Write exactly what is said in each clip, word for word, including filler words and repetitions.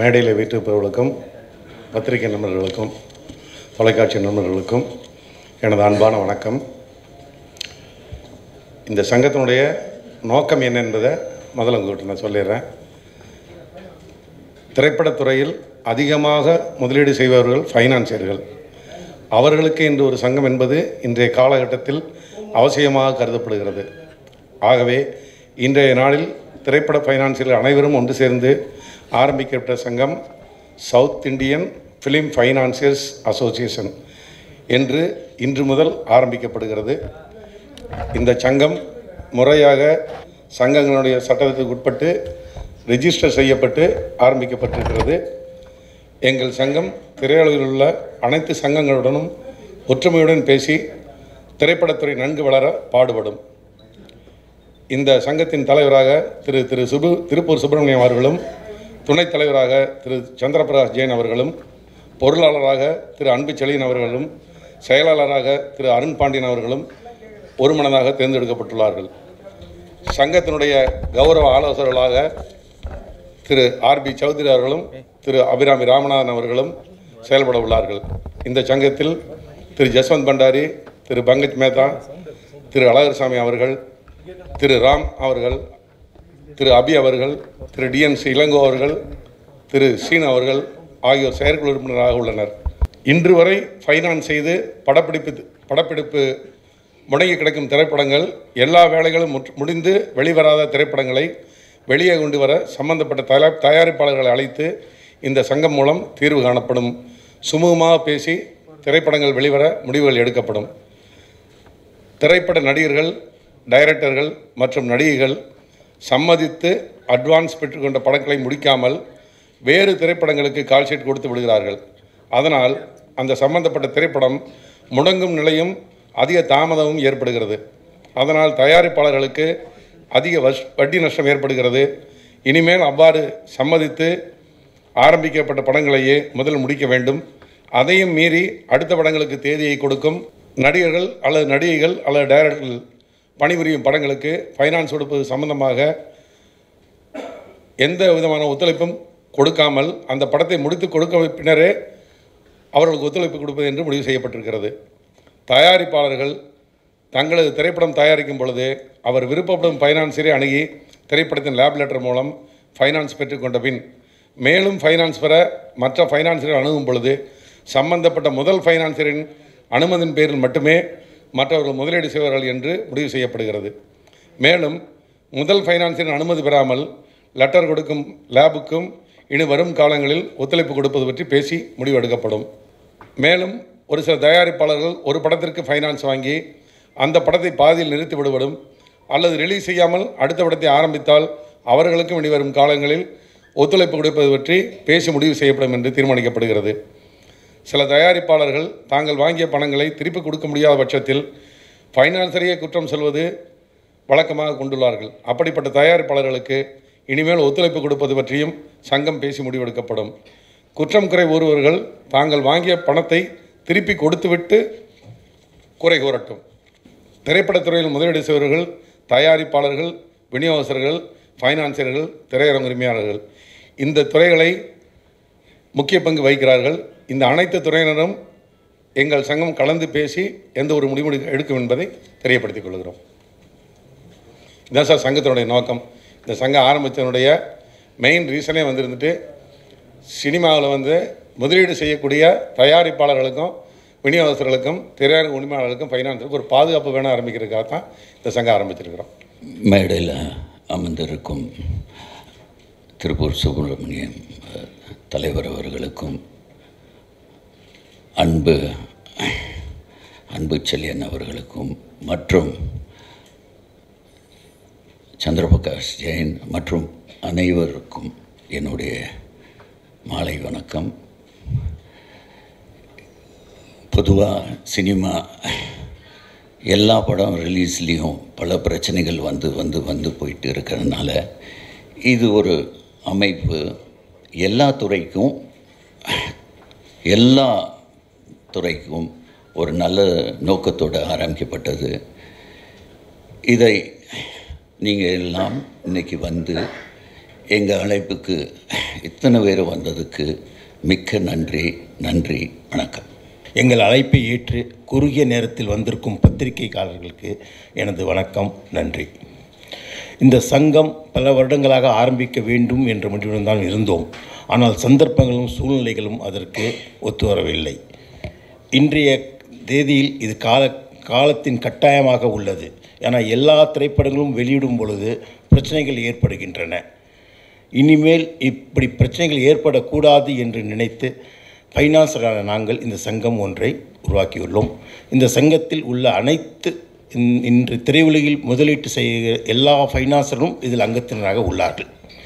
மேடையில் வீட்டிருப்பவர்களுக்கும் பத்திரிகை நண்பர்களுக்கும் தொலைக்காட்சி நண்பர்களுக்கும் எனது அன்பான வணக்கம். இந்த சங்கத்தினுடைய நோக்கம் என்ன என்பதை முதல்ல உங்கள்கிட்ட நான் சொல்லிடுறேன். திரைப்படத்துறையில் அதிகமாக முதலீடு செய்பவர்கள் ஃபைனான்சியர்கள். அவர்களுக்கு இன்று ஒரு சங்கம் என்பது இன்றைய காலகட்டத்தில் அவசியமாக கருதப்படுகிறது. ஆகவே இன்றைய நாளில் திரைப்பட ஃபைனான்சியர்கள் அனைவரும் ஒன்று சேர்ந்து ஆரம்பிக்கப்பட்ட சங்கம் south Indian film financiers association என்று இன்று முதல் ஆரம்பிக்கப்படுகிறது. இந்த சங்கம் முறையாக சங்கங்களுடைய சட்டத்திற்கு உட்பட்டு ரெஜிஸ்டர் செய்யப்பட்டு ஆரம்பிக்கப்பட்டிருக்கிறது. எங்கள் சங்கம் திரையுலகில் உள்ள அனைத்து சங்கங்களுடனும் ஒற்றுமையுடன் பேசி திரைப்படத்துறை நன்கு வளர பாடுபடும். இந்த சங்கத்தின் தலைவராக திரு திரு சுபு திருப்பூர் சுப்பிரமணியம் அவர்களும், துணைத் தலைவராக திரு சந்திரபிரகாஷ் ஜெயின் அவர்களும், பொருளாளராக திரு அன்பு செழியன் அவர்களும், செயலாளராக திரு அருண் பாண்டியன் அவர்களும் ஒருமனதாக தேர்ந்தெடுக்கப்பட்டுள்ளார்கள். சங்கத்தினுடைய கௌரவ ஆலோசகர்களாக திரு ஆர் பி சௌத்ரி அவர்களும் திரு அபிராமி ராமநாதன் அவர்களும் செயல்பட உள்ளார்கள். இந்த சங்கத்தில் திரு ஜஸ்வந்த் பண்டாரி, திரு பங்கஜ் மேத்தா, திரு அழகர்சாமி அவர்கள், திரு ராம் அவர்கள், திரு அபி அவர்கள், திரு டிஎன்சி இளங்கோ அவர்கள், திரு சீன் அவர்கள் ஆகியோர் செயற்குழு உறுப்பினராக உள்ளனர். இன்று வரை ஃபைனான்ஸ் செய்து படப்பிடிப்பு படப்பிடிப்பு முடங்கி கிடக்கும் திரைப்படங்கள் எல்லா வேலைகளும் முடிந்து வெளிவராத திரைப்படங்களை வெளியே கொண்டு வர சம்பந்தப்பட்ட தயா தயாரிப்பாளர்களை அழைத்து இந்த சங்கம் மூலம் தீர்வு காணப்படும். சுமூகமாக பேசி திரைப்படங்கள் வெளிவர முடிவுகள் எடுக்கப்படும். திரைப்பட நடிகர்கள், டைரக்டர்கள் மற்றும் நடிகைகள் சம்மதித்து அட்வான்ஸ் பெற்றுக்கொண்ட படங்களை முடிக்காமல் வேறு திரைப்படங்களுக்கு கால்ஷீட் கொடுத்து விடுகிறார்கள். அதனால் அந்த சம்பந்தப்பட்ட திரைப்படம் முடங்கும் நிலையும் அதிக தாமதமும் ஏற்படுகிறது. அதனால் தயாரிப்பாளர்களுக்கு அதிக வஷ் வட்டி நஷ்டம் ஏற்படுகிறது. இனிமேல் அவ்வாறு சம்மதித்து ஆரம்பிக்கப்பட்ட படங்களையே முதல் முடிக்க வேண்டும். அதையும் மீறி அடுத்த படங்களுக்கு தேதியை கொடுக்கும் நடிகர்கள் அல்லது நடிகைகள் அல்லது டைரக்டர்கள் பணிபுரியும் படங்களுக்கு ஃபைனான்ஸ் கொடுப்பது சம்பந்தமாக எந்த விதமான ஒத்துழைப்பும் கொடுக்காமல் அந்த படத்தை முடித்து கொடுக்க பின்னரே அவர்களுக்கு ஒத்துழைப்பு கொடுப்பது என்று முடிவு செய்யப்பட்டிருக்கிறது. தயாரிப்பாளர்கள் தங்களது திரைப்படம் தயாரிக்கும் பொழுது அவர் விருப்பப்படும் ஃபைனான்சியரை அணுகி திரைப்படத்தின் லேப் லெட்டர் மூலம் ஃபைனான்ஸ் பெற்றுக்கொண்ட பின் மேலும் ஃபைனான்ஸ் பெற மற்ற ஃபைனான்சியரை அணுகும் பொழுது சம்பந்தப்பட்ட முதல் ஃபைனான்சியரின் அனுமதியின் பேரில் மட்டுமே மற்றவர்கள் முதலீடு செய்வார்கள் என்று முடிவு செய்யப்படுகிறது. மேலும் முதல் ஃபைனான்சியரின் அனுமதி பெறாமல் லெட்டர் கொடுக்கும் லேபுக்கும் இனி வரும் காலங்களில் ஒத்துழைப்பு கொடுப்பது பற்றி பேசி முடிவு எடுக்கப்படும். மேலும் ஒரு சில தயாரிப்பாளர்கள் ஒரு படத்திற்கு ஃபைனான்ஸ் வாங்கி அந்த படத்தை பாதியில் நிறுத்தி விடுவதும் அல்லது ரிலீஸ் செய்யாமல் அடுத்த படத்தை ஆரம்பித்தால் அவர்களுக்கும் இனி வரும் காலங்களில் ஒத்துழைப்பு கொடுப்பது பற்றி பேசி முடிவு செய்யப்படும் என்று தீர்மானிக்கப்படுகிறது. சில தயாரிப்பாளர்கள் தாங்கள் வாங்கிய பணங்களை திருப்பி கொடுக்க முடியாத பட்சத்தில் ஃபைனான்சரையே குற்றம் சொல்வது வழக்கமாக கொண்டுள்ளார்கள். அப்படிப்பட்ட தயாரிப்பாளர்களுக்கு இனிமேல் ஒத்துழைப்பு கொடுப்பது பற்றியும் சங்கம் பேசி முடிவெடுக்கப்படும். குற்றம் குறை கூறுபவர்கள் தாங்கள் வாங்கிய பணத்தை திருப்பி கொடுத்துவிட்டு குறை கூறட்டும். திரைப்படத்துறையில் முதலீடு செய்பவர்கள், தயாரிப்பாளர்கள், விநியோகஸ்தர்கள், ஃபைனான்சியர்கள், திரையரங்கு உரிமையாளர்கள் இந்த துறைகளை முக்கிய பங்கு வகிக்கிறார்கள். இந்த அனைத்து துறையினரும் எங்கள் சங்கம் கலந்து பேசி எந்த ஒரு முடிவு எடுக்கும் என்பதை தெரியப்படுத்திக் கொள்கிறோம். இதுதான் சார் சங்கத்தினுடைய நோக்கம். இந்த சங்கம் ஆரம்பித்தனுடைய மெயின் ரீசனே வந்துருந்துட்டு சினிமாவில் வந்து முதலீடு செய்யக்கூடிய தயாரிப்பாளர்களுக்கும் விநியோகஸ்தர்களுக்கும் திரையரங்கு உரிமையாளர்களுக்கும் ஃபைனான்ஸுக்கும் ஒரு பாதுகாப்பு வேணும் ஆரம்பிக்கிறதுக்காக தான் இந்த சங்கம் ஆரம்பிச்சிருக்கிறோம். மேடையில் அமர்ந்திருக்கும் திருப்பூர் சுப்பிரமணியம் தலைவர் அவர்களுக்கும் அன்பு அன்பு செழியன் அவர்களுக்கும் மற்றும் சந்திரபிரகாஷ் ஜெயின் மற்றும் அனைவருக்கும் என்னுடைய மாலை வணக்கம். பொதுவாக சினிமா எல்லா படம் ரிலீஸ்லேயும் பல பிரச்சனைகள் வந்து வந்து வந்து போயிட்டு இருக்கிறதுனால இது ஒரு அமைப்பு எல்லா துறைக்கும் எல்லா துறைக்கும் ஒரு நல்ல நோக்கத்தோடு ஆரம்பிக்கப்பட்டது. இதை நீங்கள் எல்லாம் இன்றைக்கி வந்து எங்கள் அழைப்புக்கு இத்தனை பேர் வந்ததுக்கு மிக்க நன்றி நன்றி வணக்கம். எங்கள் அழைப்பை ஏற்று குறுகிய நேரத்தில் வந்திருக்கும் பத்திரிகைக்காரர்களுக்கு எனது வணக்கம், நன்றி. இந்த சங்கம் பல வருடங்களாக ஆரம்பிக்க வேண்டும் என்ற முடிவுடன் தான் இருந்தோம். ஆனால் சந்தர்ப்பங்களும் சூழ்நிலைகளும் அதற்கு ஒத்து வரவில்லை. இன்றைய தேதியில் இது கால காலத்தின் கட்டாயமாக உள்ளது. ஏன்னா எல்லா திரைப்படங்களும் வெளியிடும் பொழுது பிரச்சனைகள் ஏற்படுகின்றன. இனிமேல் இப்படி பிரச்சனைகள் ஏற்படக்கூடாது என்று நினைத்து ஃபைனான்சரான நாங்கள் இந்த சங்கம் ஒன்றை உருவாக்கியுள்ளோம். இந்த சங்கத்தில் உள்ள அனைத்து இன்று திரையுலகில் முதலீட்டு செய்கிற எல்லா ஃபைனான்சரும் இதில் அங்கத்தினராக உள்ளார்கள்.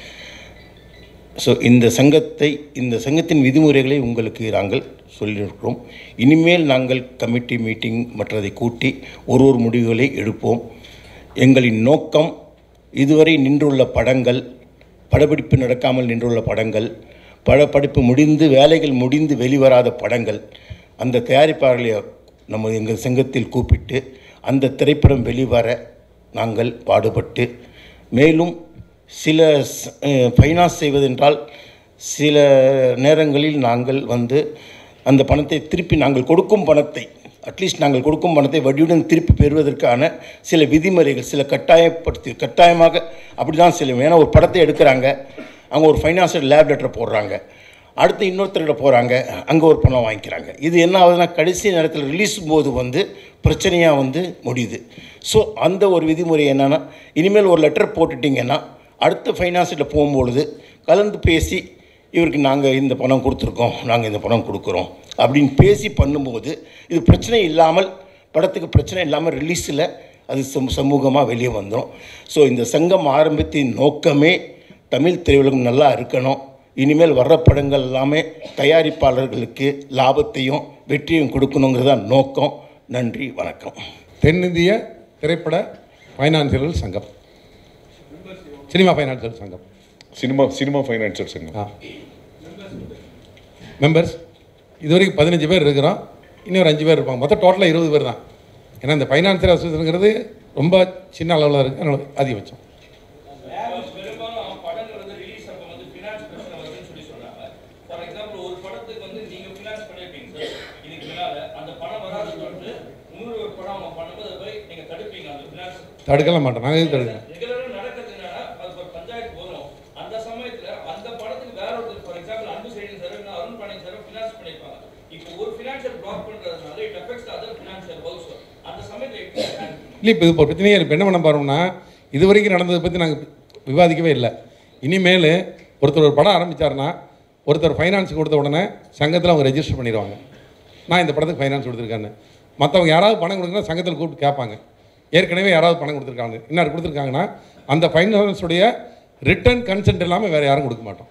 ஸோ இந்த சங்கத்தை இந்த சங்கத்தின் விதிமுறைகளை உங்களுக்கு நாங்கள் சொல்லியிருக்கிறோம். இனிமேல் நாங்கள் கமிட்டி மீட்டிங் மற்றதை கூட்டி ஒரு ஒரு முடிவுகளை எடுப்போம். எங்களின் நோக்கம் இதுவரை நின்றுள்ள படங்கள், படப்பிடிப்பு நடக்காமல் நின்றுள்ள படங்கள், படப்பிடிப்பு முடிந்து வேலைகள் முடிந்து வெளிவராத படங்கள், அந்த தயாரிப்பாளர்களை நம்ம எங்கள் சங்கத்தில் கூப்பிட்டு அந்த திரைப்படம் வெளிவர நாங்கள் பாடுபட்டு, மேலும் சில ஃபைனான்ஸ் செய்வதென்றால் சில நேரங்களில் நாங்கள் வந்து அந்த பணத்தை திருப்பி நாங்கள் கொடுக்கும் பணத்தை அட்லீஸ்ட் நாங்கள் கொடுக்கும் பணத்தை வட்டியுடன் திருப்பி பெறுவதற்கான சில விதிமுறைகள், சில கட்டாயப்படுத்தி கட்டாயமாக அப்படி தான் செல்லும். ஏன்னா ஒரு படத்தை எடுக்கிறாங்க, அவங்க ஒரு ஃபைனான்சியல் லேப் லெட்டர் போடுறாங்க, அடுத்து இன்னொருத்தர்கிட்ட போகிறாங்க, அங்கே ஒரு பணம் வாங்கிக்கிறாங்க. இது என்ன ஆகுதுன்னா கடைசி நேரத்தில் ரிலீஸ் போது வந்து பிரச்சனையாக வந்து முடியுது. ஸோ அந்த ஒரு விதிமுறை என்னென்னா, இனிமேல் ஒரு லெட்டர் போட்டுட்டிங்கன்னா அடுத்த ஃபைனான்ஸில் போகும்பொழுது கலந்து பேசி இவருக்கு நாங்கள் இந்த பணம் கொடுத்துருக்கோம், நாங்கள் இந்த பணம் கொடுக்குறோம் அப்படின்னு பேசி பண்ணும்போது இது பிரச்சனை இல்லாமல், படத்துக்கு பிரச்சனை இல்லாமல் ரிலீஸில் அது சமூ சமூகமாக வெளியே வந்துடும். ஸோ இந்த சங்கம் ஆரம்பித்தின் நோக்கமே தமிழ் திரையுலகம் நல்லா இருக்கணும். இனிமேல் வர்ற படங்கள் எல்லாமே தயாரிப்பாளர்களுக்கு லாபத்தையும் வெற்றியும் கொடுக்கணுங்கிறது தான் நோக்கம். நன்றி, வணக்கம். தென்னிந்திய திரைப்பட ஃபைனான்சியர்கள் சங்கம், சினிமா ஃபைனான்சியல் சங்கம், சினிமா சினிமா ஃபைனான்சியல் சங்கம். ஆ மெம்பர்ஸ் இதுவரைக்கும் பதினஞ்சு பேர் இருக்கிறோம். இன்னொரு அஞ்சு பேர் இருப்பாங்க. மொத்தம் டோட்டலாக இருபது பேர் தான். ஏன்னா இந்த ஃபைனான்சியல் அசோசியேஷனுங்கிறது ரொம்ப சின்ன அளவில் இருக்குது, அதனால அதிகபட்சம். தடுக்கலாம் மாட்டோம், நாங்கள் எதுவும் தடுக்கலாம். இல்லை, இப்போ இப்போ பிரச்சனையே இப்போ என்ன பண்ண போகிறோம்னா, இது வரைக்கும் நடந்ததை பற்றி நாங்கள் விவாதிக்கவே இல்லை. இனிமேல் ஒருத்தர் ஒரு படம் ஆரம்பித்தார்னா ஒருத்தர் ஃபைனான்ஸ் கொடுத்த உடனே சங்கத்தில் அவங்க ரெஜிஸ்டர் பண்ணிடுவாங்க, நான் இந்த படத்துக்கு ஃபைனான்ஸ் கொடுத்துருக்கேன்னு. மற்றவங்க யாராவது பணம் கொடுக்குன்னா சங்கத்தில் கூப்பிட்டு கேட்பாங்க, ஏற்கனவே யாராவது பணம் கொடுத்துருக்காங்க, இன்னார் கொடுத்துருக்காங்கன்னா அந்த ஃபைனான்ஸுடைய ரிட்டர்ன் கன்சென்ட் இல்லாமல் வேறு யாரும் கொடுக்க மாட்டோம்.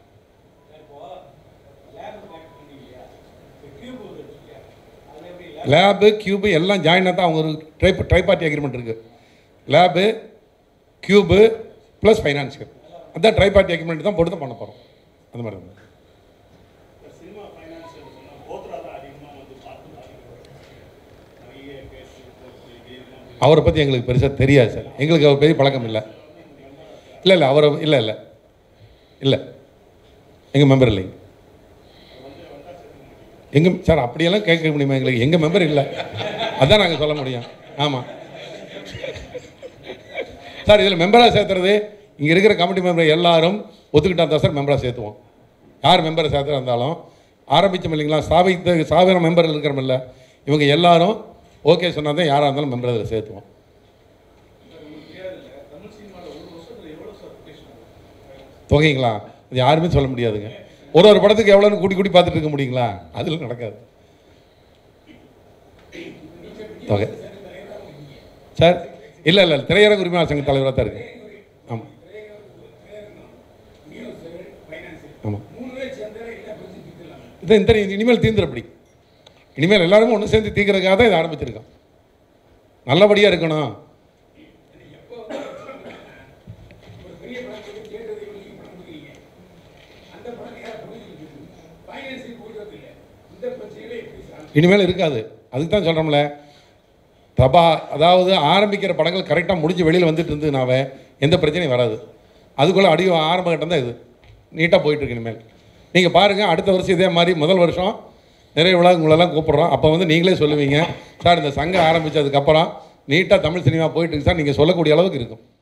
லேபு கியூபு எல்லாம் ஜாயினாக தான் அவங்க ஒரு ட்ரை ட்ரை பார்ட்டி அக்ரிமெண்ட் இருக்குது. லேபு கியூபு ப்ளஸ் ஃபைனான்ஸியல், அதுதான் ட்ரை பார்ட்டி அக்ரிமெண்ட் தான் போட்டு தான் பண்ண போகிறோம். அந்த மாதிரி தான். அவரை பற்றி எங்களுக்கு பெருசாக தெரியாது சார். எங்களுக்கு அவர் பெரிய பழக்கம் இல்லை. இல்லை இல்லை அவரை இல்லை இல்லை இல்லை எங்கள் மெம்பர் இல்லைங்க. எங்கள் சார் அப்படியெல்லாம் கேட்க முடியுமா? எங்களுக்கு எங்கள் மெம்பர் இல்லை, அதுதான் நாங்கள் சொல்ல முடியும். ஆமாம் சார், இதில் மெம்பராக சேர்த்துறது இங்கே இருக்கிற கமிட்டி மெம்பர் எல்லாரும் ஒத்துக்கிட்டா தான் சார் மெம்பராக சேர்த்துவோம். யார் மெம்பரை சேர்த்துறா இருந்தாலும் ஆரம்பித்தோம் இல்லைங்களா, ஸ்தாபித்த ஸ்தாபன மெம்பர் இருக்கிறமில்ல, இவங்க எல்லாரும் ஓகே சொன்னால் தான் யாராக இருந்தாலும் மெம்பர் அதில் சேர்த்துவோம். தொகைங்களா அது யாருமே சொல்ல முடியாதுங்க. ஒரு ஒரு படத்துக்கு எவ்வளோன்னு கூட்டி கூட்டி பார்த்துட்டு இருக்க முடியுங்களா? அதில் நடக்காது. தொகை சார் இல்லை இல்லை திரையரங்க உரிமையாளர் சங்க தலைவராக தான் இருக்கு. ஆமாம் ஆமாம் இதை இந்த இனிமேல் தீர்ந்துருப்படி இனிமேல் எல்லாருமே ஒன்று சேர்ந்து தீர்க்கிறதுக்காக தான் இதை ஆரம்பிச்சிருக்கோம். நல்லபடியாக இருக்கணும். இனிமேல் இருக்காது. அதுக்கு தான் சொல்கிறோம்ல, பிரபா அதாவது ஆரம்பிக்கிற படங்கள் கரெக்டாக முடிஞ்சு வெளியில் வந்துட்டு இருந்ததுனாவே எந்த பிரச்சனையும் வராது. அதுக்குள்ளே அடி ஆரம்ப கட்டம் தான் இது. நீட்டாக போயிட்டுருக்கு. இனிமேல் நீங்கள் பாருங்கள், அடுத்த வருஷம் இதே மாதிரி முதல் வருஷம் நிறைய விழா உங்களெல்லாம் கூப்பிட்றோம். அப்போ வந்து நீங்களே சொல்லுவீங்க, சார் இந்த சங்கம் ஆரம்பித்ததுக்கப்புறம் நீட்டாக தமிழ் சினிமா போயிட்டு இருக்கு சார், நீங்கள் சொல்லக்கூடிய அளவுக்கு இருக்கும்.